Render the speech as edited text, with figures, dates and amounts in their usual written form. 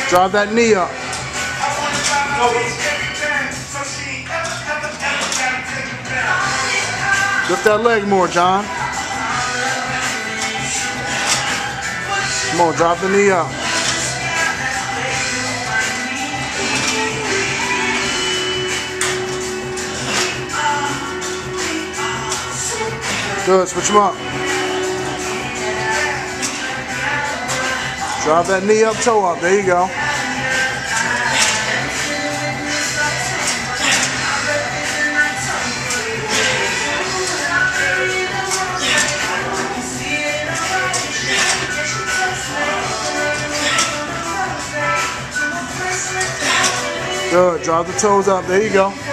Drive that knee up. Lift that leg more, John. Come on, drop the knee up. Good, switch them up. Drop that knee up, toe up. There you go. Good, drop the toes up. There you go.